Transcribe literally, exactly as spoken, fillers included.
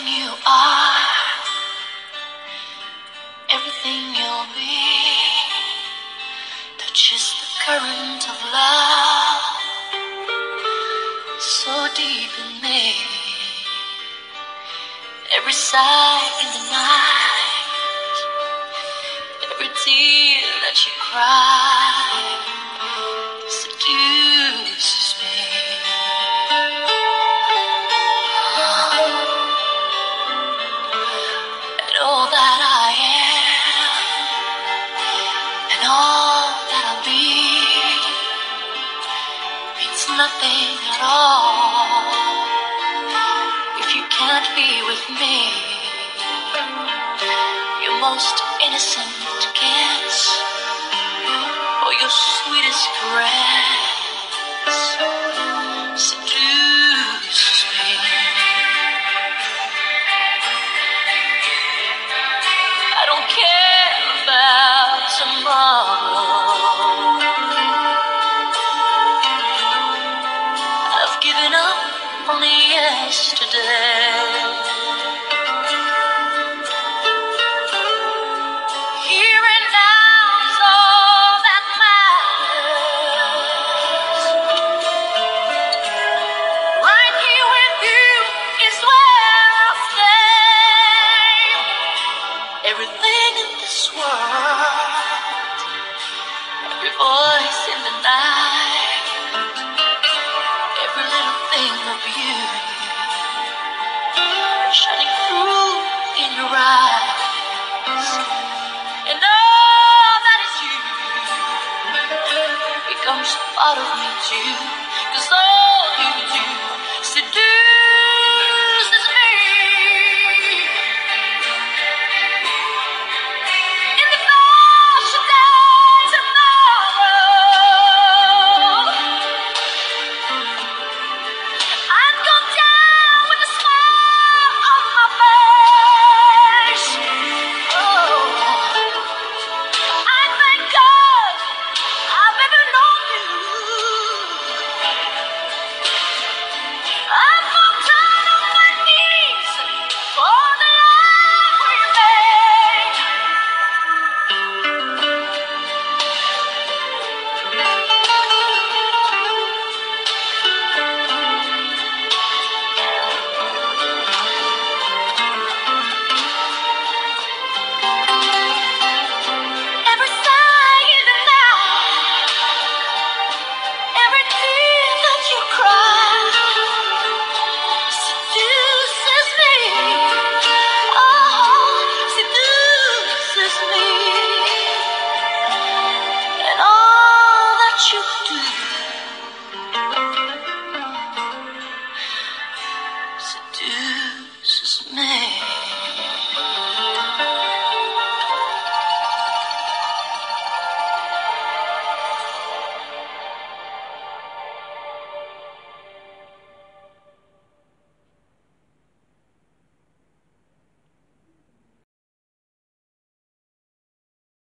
Everything you are, everything you'll be, touches the current of love so deep in me. Every sigh in the night, every tear that you cry seduces me. And all that I am, and all that I'll be, means nothing at all if you can't be with me. Your most innocent kiss, or your sweetest caress, seduces me. I don't care about tomorrow. I've given up on yesterday. Here and now is all that matters. Right here with you is where I'll stay. Everything in this world, every voice in the night, every little thing of beauty shining through in your eyes, and all that is you becomes part of me too.